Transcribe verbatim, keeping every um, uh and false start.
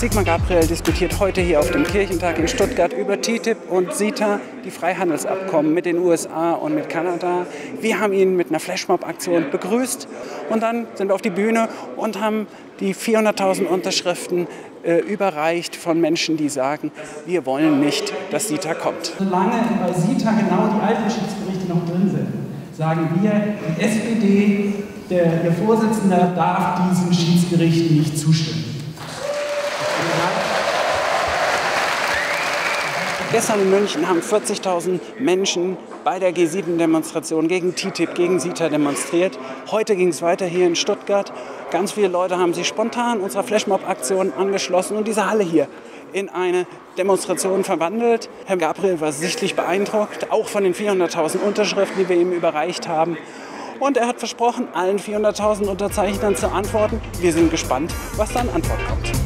Sigmar Gabriel diskutiert heute hier auf dem Kirchentag in Stuttgart über T T I P und CETA, die Freihandelsabkommen mit den U S A und mit Kanada. Wir haben ihn mit einer Flashmob-Aktion begrüßt und dann sind wir auf die Bühne und haben die vierhunderttausend Unterschriften äh, überreicht von Menschen, die sagen, wir wollen nicht, dass CETA kommt. Solange bei CETA genau die alten Schiedsgerichte noch drin sind, sagen wir, die S P D, der, ihr Vorsitzender darf diesen Schiedsgerichten nicht zustimmen. Gestern in München haben vierzigtausend Menschen bei der G sieben Demonstration gegen T T I P, gegen CETA demonstriert. Heute ging es weiter hier in Stuttgart. Ganz viele Leute haben sich spontan unserer Flashmob-Aktion angeschlossen und diese Halle hier in eine Demonstration verwandelt. Herr Gabriel war sichtlich beeindruckt, auch von den vierhunderttausend Unterschriften, die wir ihm überreicht haben. Und er hat versprochen, allen vierhunderttausend Unterzeichnern zu antworten. Wir sind gespannt, was da an Antwort kommt.